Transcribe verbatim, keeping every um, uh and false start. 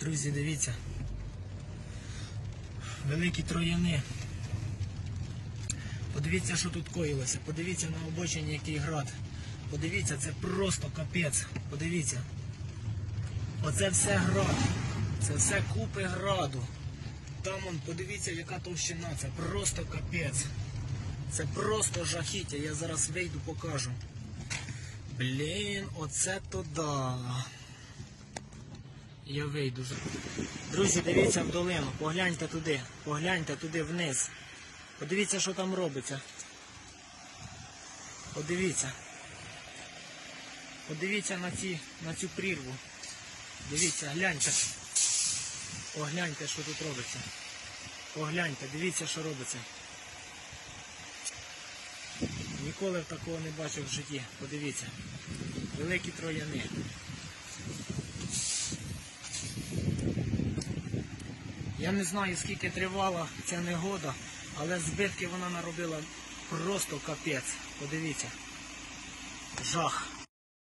Друзі, дивіться. Великі трояни. Подивіться, що тут коїлося. Подивіться на обочині, який град. Подивіться, це просто капець. Подивіться. Оце все град. Це все купи граду. Там, он, подивіться, яка товщина. Це просто капець. Це просто жахіття. Я зараз вийду, покажу. Блін, оце то да. Я вийду. Друзі, дивіться в долину. Погляньте туди. Погляньте туди вниз. Подивіться, що там робиться. Подивіться. Подивіться на, ці, на цю прірву. Дивіться, гляньте. Погляньте, що тут робиться. Погляньте, дивіться, що робиться. Ніколи такого не бачив в житті. Подивіться. Великі трояни. Я не знаю, скільки тривала ця негода, але збитки вона наробила просто капець. Подивіться. Жах.